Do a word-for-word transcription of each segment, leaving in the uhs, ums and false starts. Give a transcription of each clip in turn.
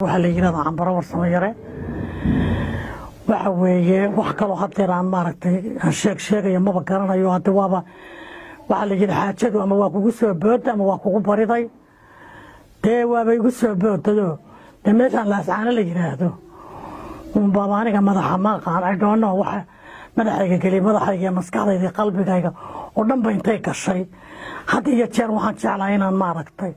waxa la yiraahdaa cambaro warsamo yare waxa weeye wax kale oo hadeeraan maaragtay sheeg sheegaya ma garanayo hadda waaba waxa la yiraahdaa xaajadu ama waa kugu soo booda ama waa kugu bariday ee waaba igu soo boodado de meeshan la ascaana la yiraahdo um baabaniga madaxa ma qaan ay doono waxa madaxayga gali madaxayga maskaxdayda qalbigayga oo dhan ba intay gashay hadii iyo jeer waxaan jeclahay inaan maaragtay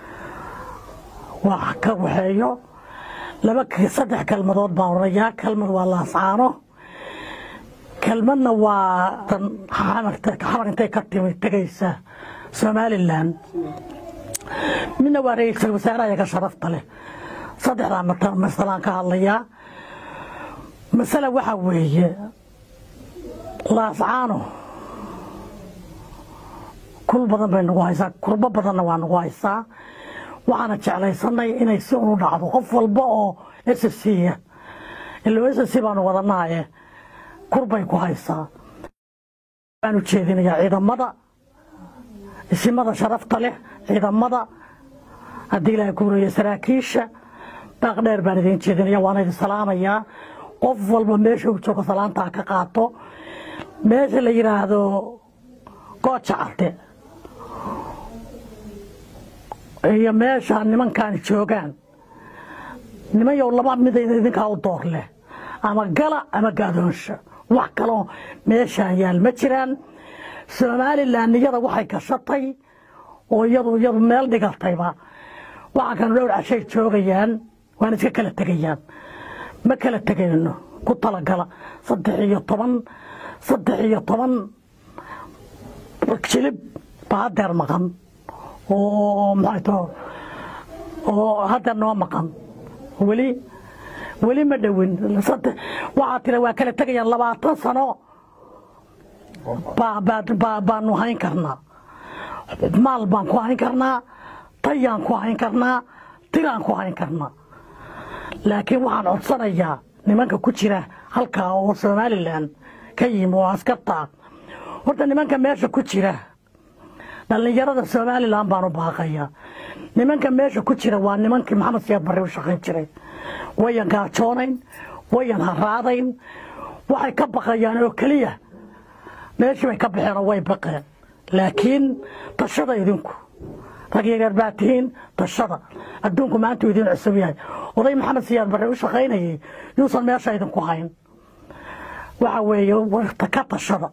wax ka waxeeyo laba saddex kalmadood baan orayaa kalmad waa la ascaano kalmadna waa tan xamarta xamar intay ka timi tagaysa Somaliland mina waa ra'iisul wasaaraha sharafta leh saddexda matan masalan ka hadlaya masala waxa weeye la ascaano kul badan bay nagu haysaa kurba badanna waa nagu haysaa waxaana jeclaysanay inay si uu dhacdo qof walba oo S S C ilo S S C baan wadanaaye kurbay ku haysaa aanu jeedinayaa ciidamada isimada sharafta leh ciidamada hadii la kuuriyo saraakiisha baaq dheer baan idin jeedinayaa waan idin salaamayaa qof walba meesha uu joogo salaanta ka qaato meesha la yiraahdo Goojacde iyo meesha nimankan joogan nimayo laba mid idinka u door leh ama gala ama gaadoonsha wax kale meesha yaal ma jiraan Somaliland iyada waxay ka shatay oo iyadu iyadu meel dhigatayba waxa kan dhowr cashay joogayaan waan iska kala tagayaan ma kala tagayno ku tala gala saddex iyo toban saddex iyo toban jilib baadeer maqan oo maxay oo hadda noo maqan wali wali ma dhawin saddex waxa tira waa kala tagayaan labaatan sano ba ba baanu hayn karnaa maal baan ku hayn karnaa tayaan ku hayn karnaa tiraan ku hayn karnaa laakiin waxaan codsanayaa nimanka ku jira halka oo Somaliland ka yimo askarta horta nimanka meesha ku jira dhalinyarada Somaliland baan u baaqayaa nimanka meesha ku jira waa nimankii Maxamed Siyaad Barre u shaqeyn jiray wayan gaajoonayn wayan haraadayn waxay ka baqayaan oo kaliya meesha way ka baxeen way baqeen laakiin tashada idinku ragiga baatiin tashada adduunku maanta idin cusub yahay oday Maxamed Siyaad Barre u shaqeynayay yuusan meesha idinku hayn waxa weeye warta ka tashada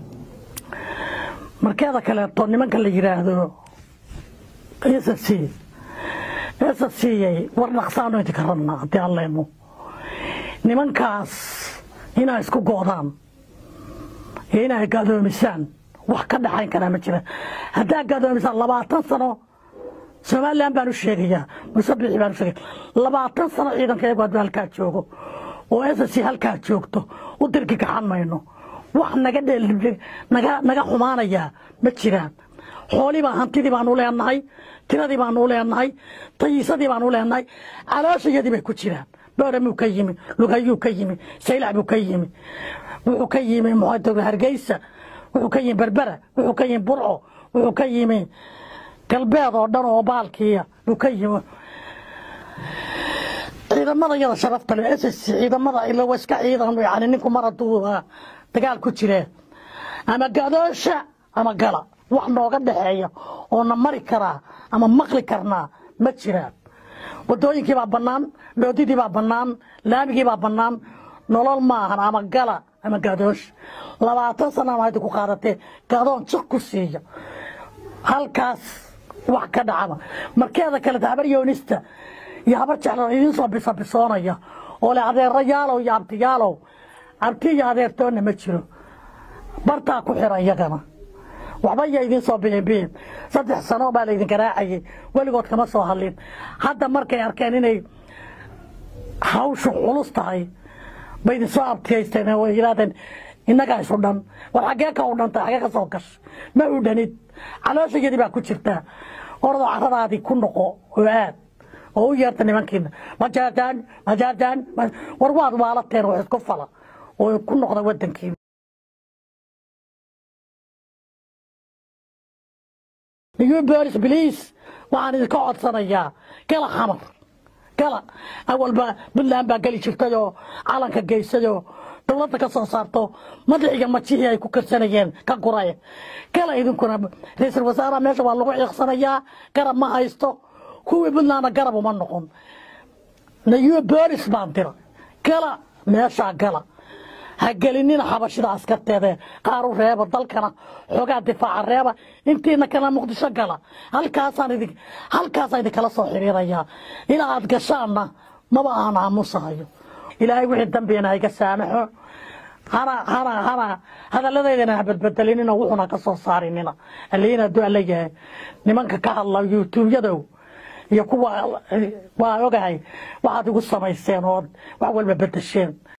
markeeda kale to nimanka la yiraahdo S S C S S C war naqsaano inta karana hadii Alleemo nimankaas ina isku goodaan ina gaadoomisaan wax ka dhaxayn kara ma jira hadaa gaadoomisaan labaatan sano Somaliland baan u sheegayaa musabbiix baan u sheegay labaatan sano ciidankeedu waa halka joogo oo S S C halka joogto u dirki gacan mayno wax naga dheelibay naga naga xumaanaya ma jiraan xooli baa hantidii baan u leenahay tiradii baan u leenahay tayisadii baan u leenahay calooshyadii bay ku jiraan booramu ka yimi lugayu ka yimi saylac buu ka yimi wuxuu ka yimi muxaadar Hargeysa wuxuu ka yimi Berbera wuxuu ka yimi Burco wuxuu ka yimi galbeed oo dhan oo baalkiya uu ka yimi ciidamada yada sharafta leh S S C ciidamada ila waska ciidan yaani ninku maradu dagaal ku jira ama gadoosha ama gala wax nooga dhaxeeyo oo na mari kara ama maqli karna ma jiraan wadooyinkii baa banaan doodidii baa banaan laamigii baa banaan nolol ma ahan ama gala ama gadoosh labaatan sano ma ku qaadatay gadoon jiq ku siiyo halkaas wax ka dhacaba markeeda kale habar yoonista iyo habar jeclaan idin soo bisabisoonaya oo la adeerayaal oo yaabtiyaalo abtiya adeertoona ma jiro barta ku xiran yagana waxba idin soo biibeen saddex sano baa la idin garaacay waligood kama soo hadlin hadda markay arkeen inay hawshu culus tahay bay idin soo abtiyeysteen oo yiraahdeen inaga isu dhan war xagee ka u dhanta xagee ka soo gash ma u dhanid calooshayadii baa ku jirta ordo caradaadii ku noqo oo aad oo u yeerta nimankiina ma jaadaan ma jaadaan war waad waalateen wax isku fala oo ku noqda wadankii New Boris please waxaan idin ka codsanayaa kala xamar كلا أول با بالله با قالي شفتيو على كجيسيو دولة كسر صارتو ما دعي ما تشيه يكون سنين كقراية كلا إذا كنا رئيس الوزراء ماشي والله يخسر يا قرب ما هيستو هو بالله أنا قرب وما نقوم نيو باريس باندرا كلا ماشي كلا هقلنينا حبشة عسكرت هذا قارو ريبة ضلكنا حقا دفاع الريبة انتينا كنا مقدشة قلا هل كاسان ذيك هل كاسان ذيك كلا صحيري ريا إلى عاد قشانا ما بقى أنا عموصها إلهي وحي الدنبينا هيك سامحو هنا هنا هنا هذا الذي يدنا بدليننا وحنا قصص صاريننا اللي هنا دو اللي نمانك كهلا يوتيوب يدو يكوا waa ogahay waxaad ugu samayseen oo wax walba bedesheen